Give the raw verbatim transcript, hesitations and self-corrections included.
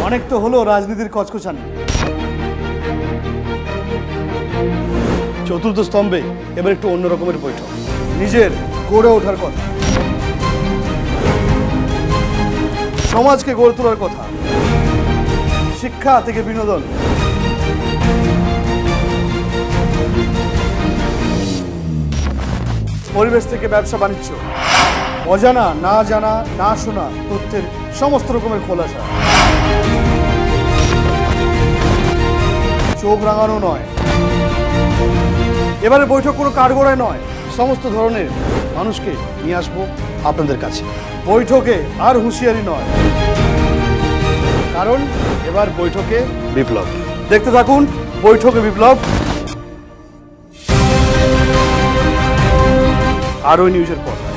অনেক তো হলো রাজনীতির কচকচানি, চতুর্থ স্তম্ভে এবার একটু অন্য রকমের বৈঠক, নিজের গড়ে ওঠার কথা, সমাজকে গড়ে তোলার কথা, শিক্ষা থেকে বিনোদন, পরিবেশ থেকে ব্যবসা বাণিজ্য, অজানা না জানা না শোনা তথ্যের সমস্ত রকমের খোলাসা, চোখ রাঙানো নয়, এবারে বৈঠক কোনো কাঠগড়ায় নয়, সমস্ত ধরনের মানুষকে নিয়ে আসবো আপনাদের কাছে। বৈঠকে আর হুঁশিয়ারি নয়, কারণ এবার বৈঠকে বিপ্লব। দেখতে থাকুন বৈঠকে বিপ্লব, আরও নিউজের পর।